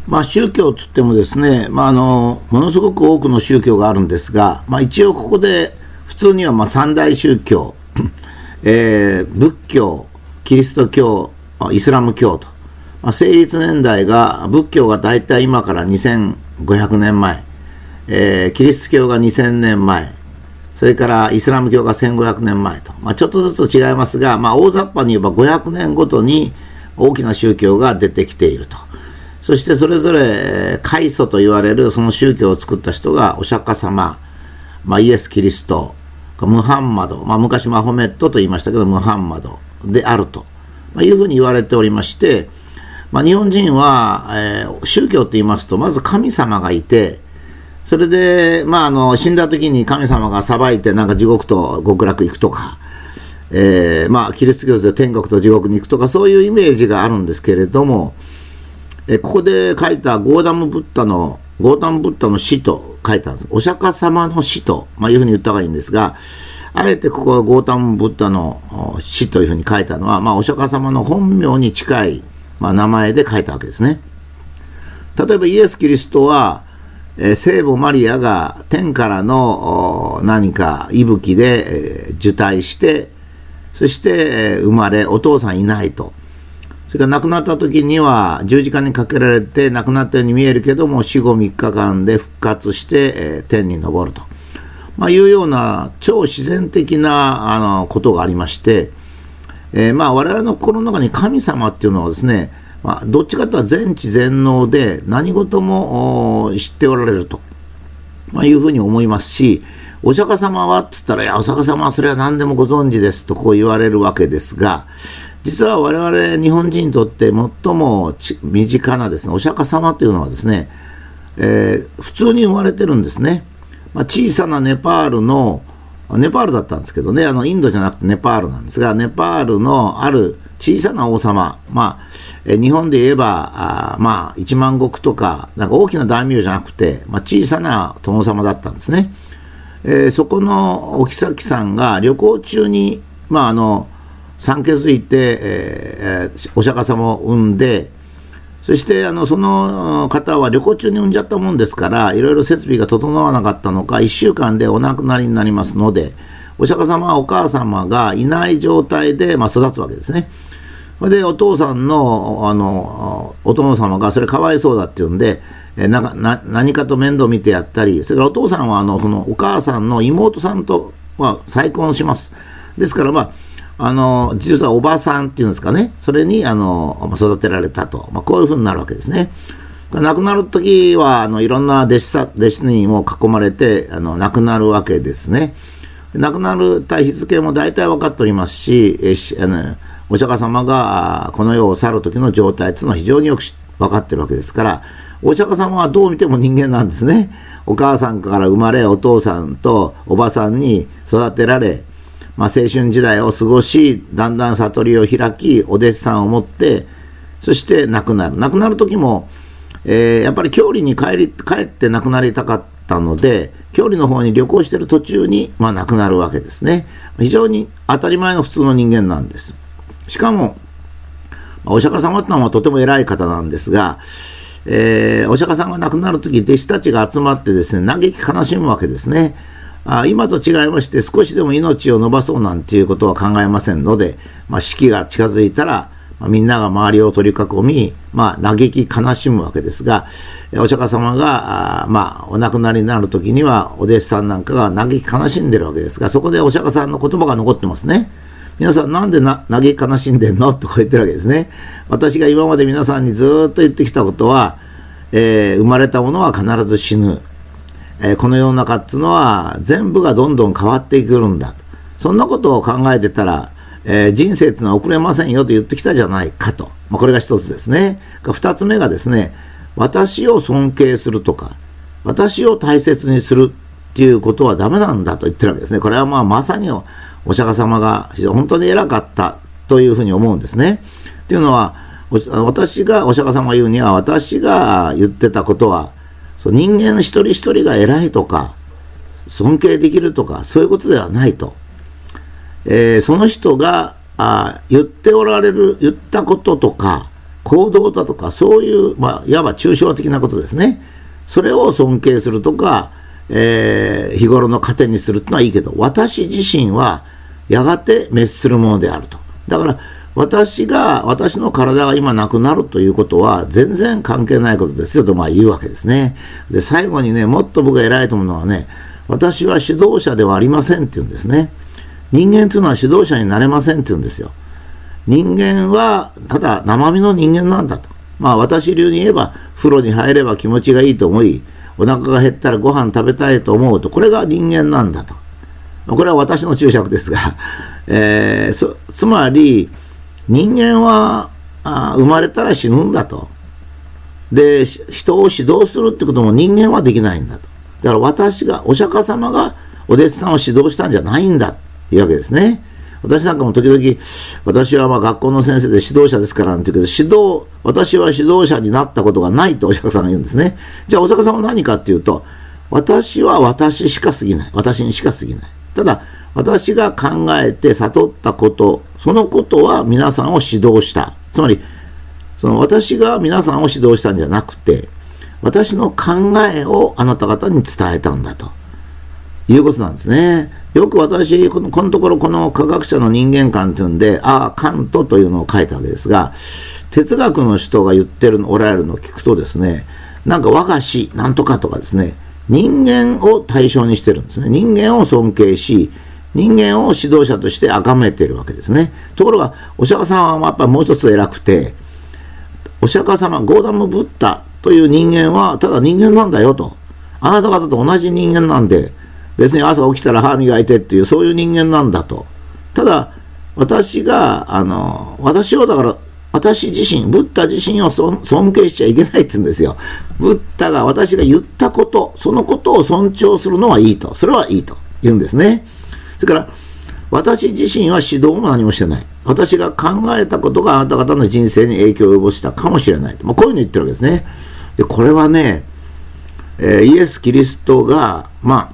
宗教つってもですね、ものすごく多くの宗教があるんですが、一応ここで普通には三大宗教、仏教、キリスト教、イスラム教と、成立年代が仏教がだいたい今から2500年前、キリスト教が2000年前、それからイスラム教が1500年前と、ちょっとずつ違いますが、大雑把に言えば500年ごとに大きな宗教が出てきていると。そしてそれぞれ開祖と言われるその宗教を作った人がお釈迦様、イエス・キリスト、ムハンマド、昔マホメットと言いましたけどムハンマドであると、いうふうに言われておりまして、日本人は、宗教と言いますとまず神様がいて、それで、死んだ時に神様が裁いて地獄と極楽行くとか、キリスト教で天国と地獄に行くとか、そういうイメージがあるんですけれども、ここで書いたゴータム・ブッダの死と書いたんです。お釈迦様の死と、いうふうに言った方がいいんですが、あえてここはゴータム・ブッダの死というふうに書いたのは、お釈迦様の本名に近い、名前で書いたわけですね。例えばイエス・キリストは、聖母マリアが天からの何か息吹で受胎して、そして生まれ、お父さんいないと。それから亡くなった時には十字架にかけられて亡くなったように見えるけども、死後3日間で復活して、天に昇ると、いうような超自然的なことがありまして、我々の心の中に神様っていうのはですね、どっちかというと全知全能で何事も知っておられると、いうふうに思いますし、お釈迦様はっつったら、いやお釈迦様はそれは何でもご存知ですとこう言われるわけですが、実は我々日本人にとって最も身近なですね、お釈迦様というのはですね、普通に生まれてるんですね。小さなネパールだったんですけどね、インドじゃなくてネパールなんですが、ネパールのある小さな王様、日本で言えば一万石とか、大きな大名じゃなくて、小さな殿様だったんですね。そこのお妃さんが旅行中に産気づいて、お釈迦様を産んで、そしてその方は旅行中に産んじゃったもんですから、いろいろ設備が整わなかったのか1週間でお亡くなりになりますので、お釈迦様はお母様がいない状態で、育つわけですね。それでお父さんのお殿様がそれかわいそうだっていうんで、何かと面倒見てやったり、それからお父さんはそのお母さんの妹さんとは再婚します。ですから実はおばさんっていうんですかね、それに育てられたと、こういうふうになるわけですね。亡くなる時はいろんな弟子にも囲まれて亡くなるわけですね。亡くなる日付も大体分かっておりますし、お釈迦様がこの世を去る時の状態というのは非常によく分かっているわけですから、お釈迦様はどう見ても人間なんですね。お母さんから生まれ、お父さんとおばさんに育てられ、青春時代を過ごし、だんだん悟りを開き、お弟子さんを持って、そして亡くなる時も、やっぱり郷里に帰って亡くなりたかったので、郷里の方に旅行している途中に、亡くなるわけですね。非常に当たり前の普通の人間なんです。しかもお釈迦様ってのはとても偉い方なんですが、お釈迦さんが亡くなる時、弟子たちが集まってですね、嘆き悲しむわけですね。今と違いまして、少しでも命を伸ばそうなんていうことは考えませんので、死期が近づいたら、みんなが周りを取り囲み、嘆き悲しむわけですが、お釈迦様がお亡くなりになる時には、お弟子さんなんかが嘆き悲しんでるわけですが、そこでお釈迦さんの言葉が残ってますね。皆さんなんで嘆き悲しんでんのってこう言ってるわけですね。私が今まで皆さんにずっと言ってきたことは、生まれたものは必ず死ぬ。この世の中っていうのは全部がどんどん変わってくるんだと。そんなことを考えてたら、人生っていうのは遅れませんよと言ってきたじゃないかと。これが一つですね。二つ目がですね、私を尊敬するとか、私を大切にするっていうことはダメなんだと言ってるわけですね。これはまさにお釈迦様が本当に偉かったというふうに思うんですね。っていうのは、お釈迦様が言うには、私が言ってたことは、人間一人一人が偉いとか尊敬できるとかそういうことではないと、その人が言ったこととか行動だとか、そういう、いわば抽象的なことですね。それを尊敬するとか、日頃の糧にするってのはいいけど、私自身はやがて滅するものであると。だから私の体が今なくなるということは全然関係ないことですよと言うわけですね。で、最後にね、もっと僕が偉いと思うのはね、私は指導者ではありませんって言うんですね。人間というのは指導者になれませんって言うんですよ。人間はただ生身の人間なんだと。私流に言えば、風呂に入れば気持ちがいいと思い、お腹が減ったらご飯食べたいと思うと、これが人間なんだと。これは私の注釈ですが、つまり人間は生まれたら死ぬんだと。で、人を指導するってことも人間はできないんだと。だからお釈迦様がお弟子さんを指導したんじゃないんだというわけですね。私なんかも時々、私は学校の先生で指導者ですからなんて言うけど、私は指導者になったことがないとお釈迦さんが言うんですね。じゃあお釈迦様は何かっていうと、私は私しか過ぎない。私にしか過ぎない。ただ、私が考えて悟ったこと、そのことは皆さんを指導した。つまり、私が皆さんを指導したんじゃなくて、私の考えをあなた方に伝えたんだということなんですね。よく私、このところこの科学者の人間観というんで、カントというのを書いたわけですが、哲学の人がおられるのを聞くとですね、なんか我が師なんとかとかですね、人間を対象にしてるんですね。人間を尊敬し、人間を指導者として崇めているわけですね。ところが、お釈迦様はやっぱりもう一つ偉くて、お釈迦様、ゴーダム・ブッダという人間はただ人間なんだよと。あなた方と同じ人間なんで、別に朝起きたら歯磨いてっていう、そういう人間なんだと。ただ、私が、私をだから、私自身、ブッダ自身を尊敬しちゃいけないって言うんですよ。ブッダが私が言ったこと、そのことを尊重するのはいいと。それはいいと言うんですね。それから、私自身は指導も何もしてない。私が考えたことがあなた方の人生に影響を及ぼしたかもしれないと。こういうの言ってるわけですね。で、これはね、イエス・キリストが、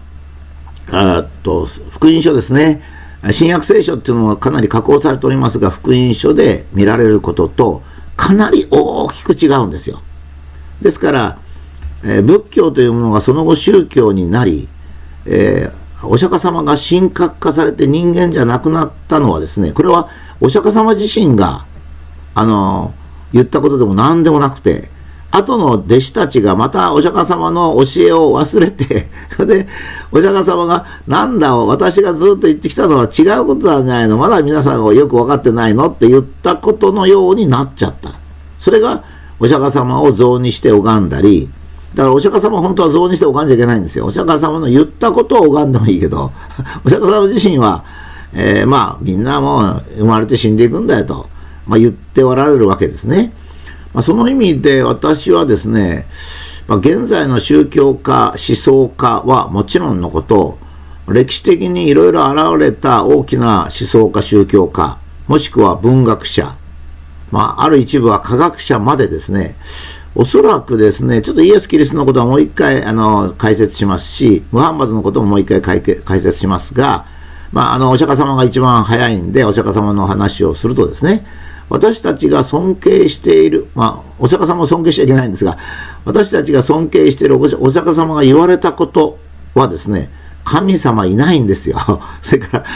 福音書ですね。新約聖書っていうのはかなり加工されておりますが、福音書で見られることとかなり大きく違うんですよ。ですから、仏教というものがその後宗教になり、お釈迦様が神格化されて人間じゃなくなったのはですね、これはお釈迦様自身が言ったことでも何でもなくて、後の弟子たちがまたお釈迦様の教えを忘れて、それでお釈迦様がなんだ私がずっと言ってきたのは違うことなんじゃないの、まだ皆さんがよく分かってないのって言ったことのようになっちゃった。それがお釈迦様を像にして拝んだり、だからお釈迦様は本当は像にして拝んじゃいけないんですよ。お釈迦様の言ったことを拝んでもいいけど、お釈迦様自身は、みんなもう生まれて死んでいくんだよと、言っておられるわけですね。その意味で私はですね、現在の宗教家、思想家はもちろんのこと、歴史的にいろいろ現れた大きな思想家、宗教家、もしくは文学者、ある一部は科学者までですね、おそらくですね、ちょっとイエス・キリストのことはもう一回解説しますし、ムハンマドのことももう一回解説しますが、お釈迦様が一番早いんで、お釈迦様の話をするとですね、私たちが尊敬している、お釈迦様を尊敬しちゃいけないんですが、私たちが尊敬しているお釈迦様が言われたことはですね、神様いないんですよ。それから、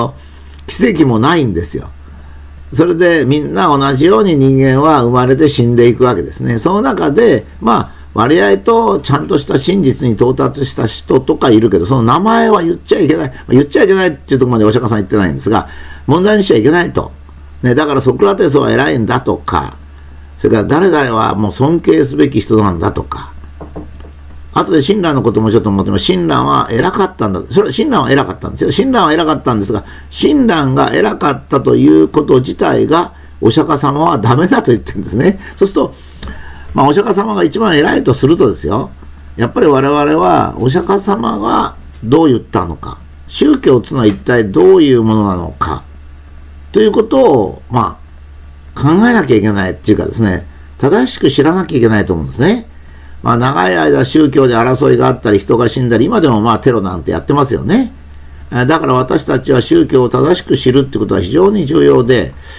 奇跡もないんですよ。それでみんな同じように人間は生まれて死んでいくわけですね。その中で、割合とちゃんとした真実に到達した人とかいるけど、その名前は言っちゃいけない。言っちゃいけないっていうところまでお釈迦さん言ってないんですが、問題にしちゃいけないと。だからソクラテスは偉いんだとか、それから誰々はもう尊敬すべき人なんだとか、あとで親鸞のこともちょっと思っても、親鸞は偉かったんだ。それは親鸞は偉かったんですよ。親鸞は偉かったんですが、親鸞が偉かったということ自体が、お釈迦様はダメだと言ってるんですね。そうすると、お釈迦様が一番偉いとするとですよ、やっぱり我々はお釈迦様がどう言ったのか、宗教というのは一体どういうものなのか、ということを、考えなきゃいけないっていうかですね、正しく知らなきゃいけないと思うんですね。長い間宗教で争いがあったり、人が死んだり、今でもテロなんてやってますよね。だから私たちは宗教を正しく知るってことは非常に重要で、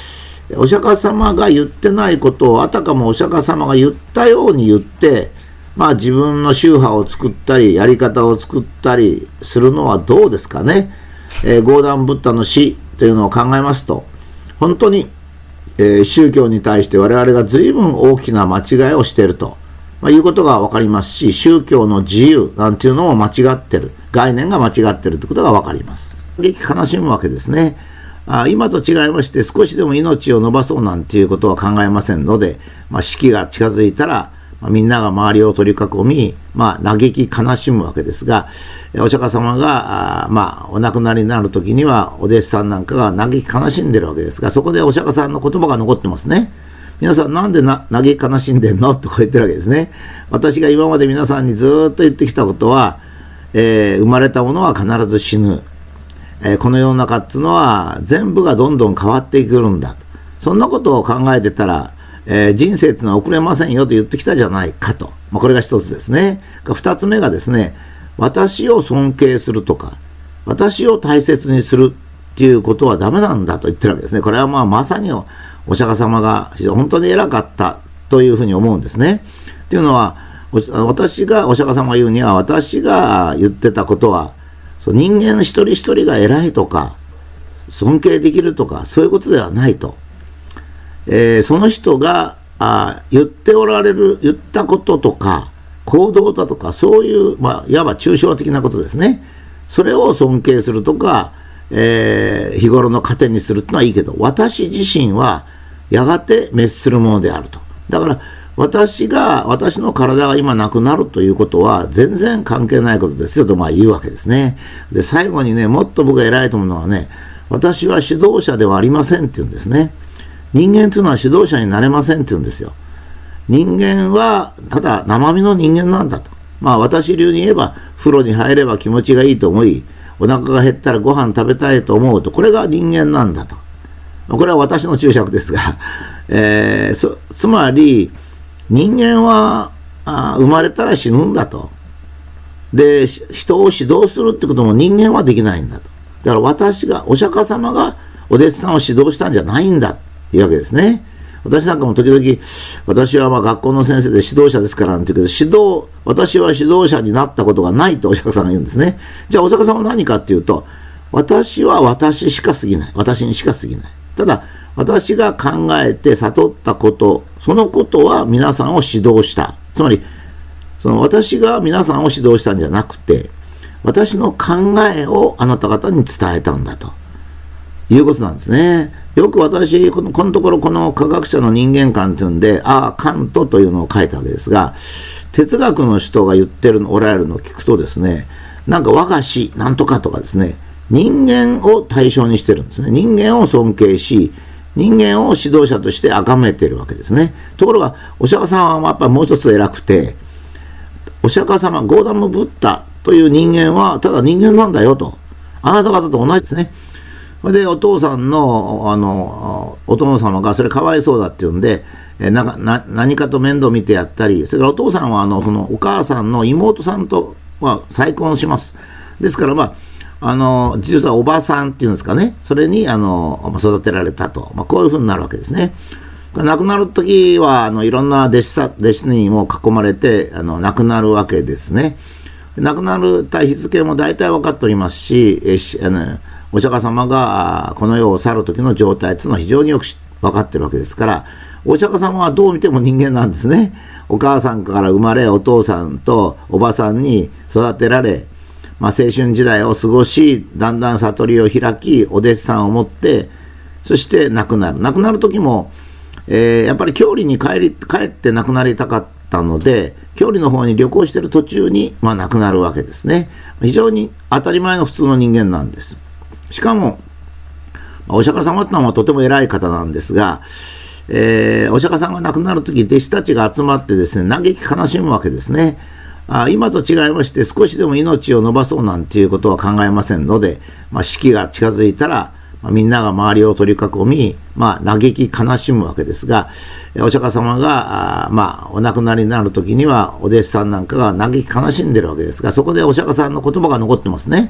お釈迦様が言ってないことをあたかもお釈迦様が言ったように言って、自分の宗派を作ったりやり方を作ったりするのはどうですかね。ゴーダンブッダの死というのを考えますと、本当に、宗教に対して我々が随分大きな間違いをしていると、いうことが分かりますし、宗教の自由なんていうのも間違ってる、概念が間違ってるということが分かります。悲しむわけですね。今と違いまして少しでも命を伸ばそうなんていうことは考えませんので、死期が近づいたら、みんなが周りを取り囲み、嘆き悲しむわけですが、お釈迦様がお亡くなりになる時にはお弟子さんなんかが嘆き悲しんでるわけですが、そこでお釈迦さんの言葉が残ってますね。皆さんなんで嘆き悲しんでんのとこう言ってるわけですね。私が今まで皆さんにずっと言ってきたことは、生まれたものは必ず死ぬ。この世の中っていうのは全部がどんどん変わってくるんだと。そんなことを考えてたら、人生っていうのは遅れませんよと言ってきたじゃないかと。これが一つですね。二つ目がですね、私を尊敬するとか、私を大切にするっていうことはダメなんだと言ってるわけですね。これはまさにお釈迦様が本当に偉かったというふうに思うんですね。というのは、お釈迦様が言うには、私が言ってたことは、人間一人一人が偉いとか、尊敬できるとか、そういうことではないと。その人が言ったこととか、行動だとか、そういう、いわば抽象的なことですね。それを尊敬するとか、日頃の糧にするってのはいいけど、私自身はやがて滅するものであると。だから私の体が今なくなるということは全然関係ないことですよと言うわけですね。で最後にね、もっと僕が偉いと思うのはね、私は指導者ではありませんって言うんですね。人間というのは指導者になれませんって言うんですよ。人間はただ生身の人間なんだと。私流に言えば、風呂に入れば気持ちがいいと思い、お腹が減ったらご飯食べたいと思うと、これが人間なんだと。これは私の注釈ですが、つまり人間は生まれたら死ぬんだと。で、人を指導するってことも人間はできないんだと。だからお釈迦様がお弟子さんを指導したんじゃないんだというわけですね。私なんかも時々、私は学校の先生で指導者ですからなんて言うけど、私は指導者になったことがないとお釈迦さんが言うんですね。じゃあお釈迦さんは何かっていうと、私は私しか過ぎない。私にしか過ぎない。ただ、私が考えて悟ったこと、そのことは皆さんを指導した。つまり、私が皆さんを指導したんじゃなくて、私の考えをあなた方に伝えたんだということなんですね。よく私、このところこの科学者の人間観というんで、カントというのを書いたわけですが、哲学の人が言っておられるのを聞くとですね、なんか我が師なんとかとかですね、人間を対象にしてるんですね。人間を尊敬し、人間を指導者として崇めているわけですね。ところが、お釈迦様はやっぱりもう一つ偉くて、お釈迦様、ゴーダムブッダという人間はただ人間なんだよと。あなた方と同じですね。それでお父さんのお殿様がそれかわいそうだっていうんで、何かと面倒見てやったり、それからお父さんはそのお母さんの妹さんとは再婚します。ですから実はおばさんっていうんですかね、それに育てられたと、こういうふうになるわけですね。亡くなる時はいろんな弟子にも囲まれて亡くなるわけですね。亡くなる日付も大体分かっておりますし、お釈迦様がこの世を去る時の状態というのは非常によく分かっているわけですから、お釈迦様はどう見ても人間なんですね。お母さんから生まれ、お父さんとおばさんに育てられ、青春時代を過ごし、だんだん悟りを開き、お弟子さんを持って、そして亡くなる。亡くなる時も、やっぱり郷里に帰って亡くなりたかったので、郷里の方に旅行している途中に、亡くなるわけですね。非常に当たり前の普通の人間なんです。しかも、お釈迦様ってのはとても偉い方なんですが、お釈迦さんが亡くなる時、弟子たちが集まってですね、嘆き悲しむわけですね。今と違いまして、少しでも命を伸ばそうなんていうことは考えませんので、死期が近づいたら、みんなが周りを取り囲み、嘆き悲しむわけですが、お釈迦様がお亡くなりになる時にはお弟子さんなんかが嘆き悲しんでるわけですが、そこでお釈迦さんの言葉が残ってますね。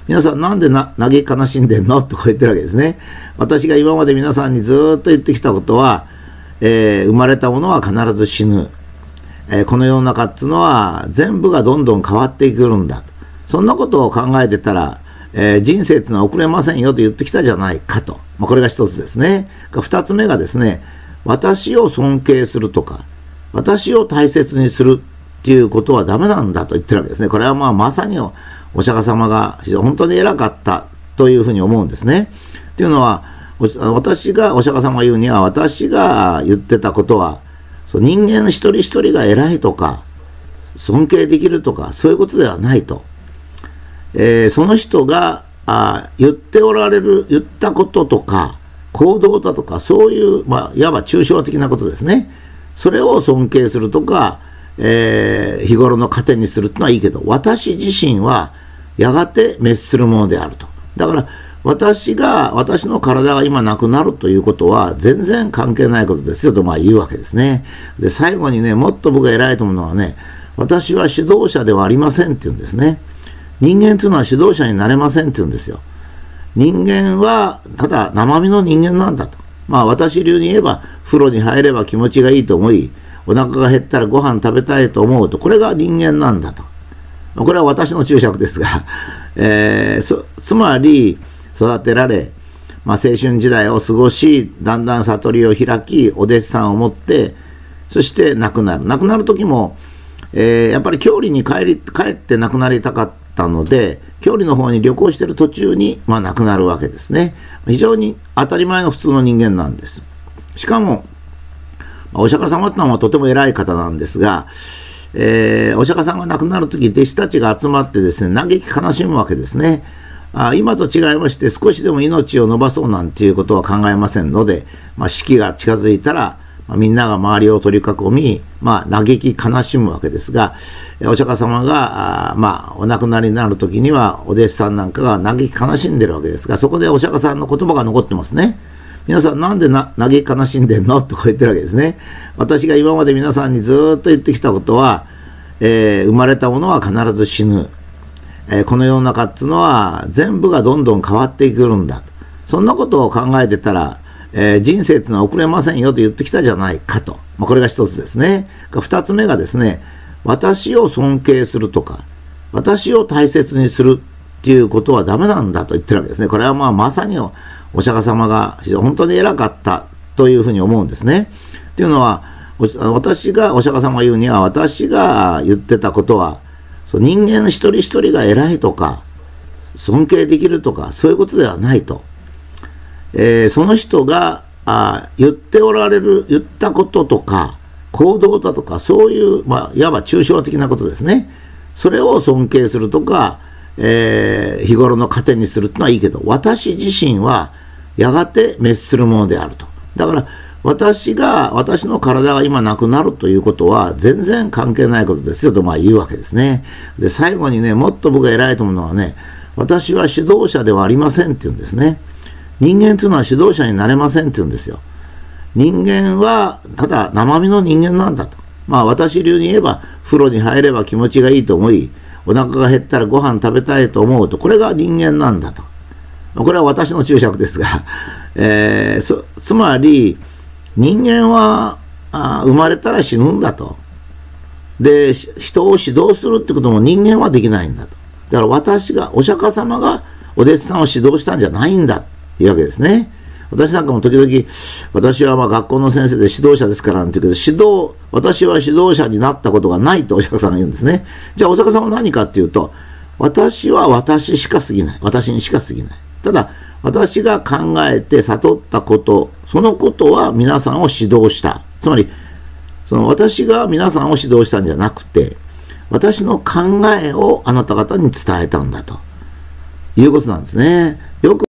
皆さんなんで嘆き悲しんでんのとこう言ってるわけですね。私が今まで皆さんにずっと言ってきたことは、生まれたものは必ず死ぬ。この世の中っていうのは全部がどんどん変わってくるんだと。そんなことを考えてたら、人生っていうのは遅れませんよと言ってきたじゃないかと。これが一つですね。二つ目がですね、私を尊敬するとか、私を大切にするっていうことはダメなんだと言ってるわけですね。これはまさにお釈迦様が本当に偉かったというふうに思うんですね。というのは、お釈迦様が言うには、私が言ってたことは、人間一人一人が偉いとか、尊敬できるとか、そういうことではないと。その人が言ったこととか、行動だとか、そういう、いわば抽象的なことですね。それを尊敬するとか、日頃の糧にするってのはいいけど、私自身はやがて滅するものであると。だから私の体が今なくなるということは全然関係ないことですよと言うわけですね。で最後にね、もっと僕が偉いと思うのはね、私は指導者ではありませんって言うんですね。人間というのは指導者になれませんって言うんですよ。人間はただ生身の人間なんだと。私流に言えば、風呂に入れば気持ちがいいと思い、お腹が減ったらご飯食べたいと思うと、これが人間なんだと。これは私の注釈ですが、つまり育てられ、青春時代を過ごし、だんだん悟りを開き、お弟子さんを持って、そして亡くなる。亡くなる時も、やっぱり郷里に帰って亡くなりたかったので、郷里の方に旅行している途中に、亡くなるわけですね。非常に当たり前の普通の人間なんです。しかも、お釈迦様というのはとても偉い方なんですが、お釈迦さんが亡くなるとき、弟子たちが集まってですね、嘆き悲しむわけですね。今と違いまして、少しでも命を伸ばそうなんていうことは考えませんので、死期が近づいたら、みんなが周りを取り囲み、嘆き悲しむわけですが、お釈迦様がお亡くなりになるときには、お弟子さんなんかが嘆き悲しんでるわけですが、そこでお釈迦さんの言葉が残ってますね。皆さんなんで嘆き悲しんでんのとこう言ってるわけですね。私が今まで皆さんにずっと言ってきたことは、生まれたものは必ず死ぬ。この世の中っていうのは全部がどんどん変わってくるんだと。そんなことを考えてたら、人生っていうのは遅れませんよと言ってきたじゃないかと。これが一つですね。二つ目がですね、私を尊敬するとか、私を大切にするっていうことはダメなんだと言ってるわけですね。これはまさにお釈迦様が本当に偉かったというふうに思うんですね。というのは、お釈迦様が言うには、私が言ってたことは、人間一人一人が偉いとか、尊敬できるとか、そういうことではないと。その人が言ったこととか、行動だとか、そういう、いわば抽象的なことですね。それを尊敬するとか、日頃の糧にするってのはいいけど、私自身はやがて滅するものであると。だから私の体が今なくなるということは全然関係ないことですよと言うわけですね。で最後にね、もっと僕が偉いと思うのはね、私は指導者ではありませんって言うんですね。人間というのは指導者になれませんって言うんですよ。人間はただ生身の人間なんだと。私流に言えば、風呂に入れば気持ちがいいと思い、お腹が減ったらご飯食べたいと思うと、これが人間なんだと。これは私の注釈ですが、つまり人間は生まれたら死ぬんだと。で人を指導するってことも人間はできないんだと。だからお釈迦様がお弟子さんを指導したんじゃないんだというわけですね。私なんかも時々、私は学校の先生で指導者ですからなんて言うけど、私は指導者になったことがないとお釈迦さんが言うんですね。じゃあお釈迦様は何かっていうと、私は私しか過ぎない。私にしか過ぎない。ただ、私が考えて悟ったこと、そのことは皆さんを指導した。つまり、私が皆さんを指導したんじゃなくて、私の考えをあなた方に伝えたんだということなんですね。よく